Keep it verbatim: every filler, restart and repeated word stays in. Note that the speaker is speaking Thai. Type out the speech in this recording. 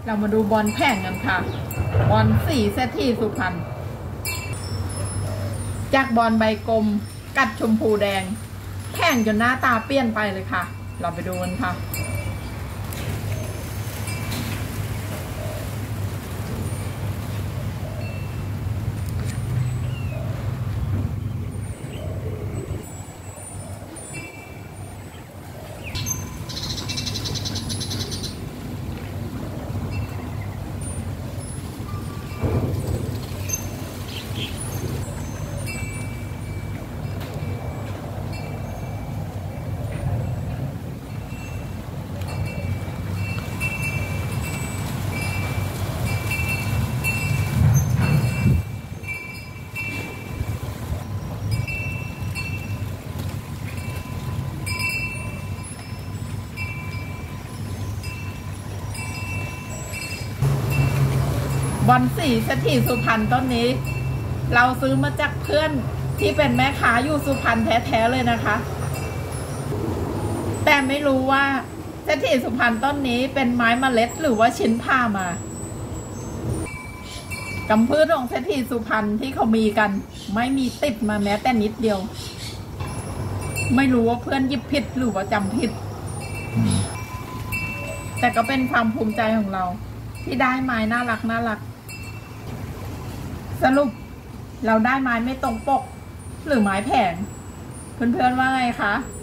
เรามาดูบอลแพ่งกันค่ะบอลสีเซตที่สุพรรณจากบอลใบกลมกัดชมพูแดงแพ่งจนหน้าตาเปลี่ยนไปเลยค่ะเราไปดูกันค่ะบอลสีเศรษฐีสุพรรณต้นนี้เราซื้อมาจากเพื่อนที่เป็นแม่ค้าอยู่สุพรรณแท้ๆเลยนะคะแต่ไม่รู้ว่าเศรษฐีสุพรรณต้นนี้เป็นไม้เมล็ดหรือว่าชิ้นผ้ามากำพืชของเศรษฐีสุพรรณที่เขามีกันไม่มีติดมาแม้แต่นิดเดียวไม่รู้ว่าเพื่อนยิบผิดหรือว่าจำผิดแต่ก็เป็นความภูมิใจของเราที่ได้ไม้น่ารักน่ารักสรุปเราได้ไม้ไม่ตรงปกหรือไม้แผงเพื่อนๆว่าไงคะ